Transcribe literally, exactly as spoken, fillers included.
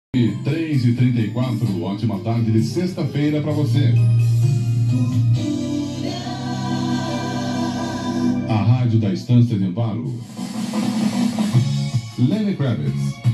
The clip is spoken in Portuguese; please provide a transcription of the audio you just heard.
três e trinta e quatro, ótima tarde de sexta-feira para você. A rádio da Estância de Amparo. Lenny Kravitz.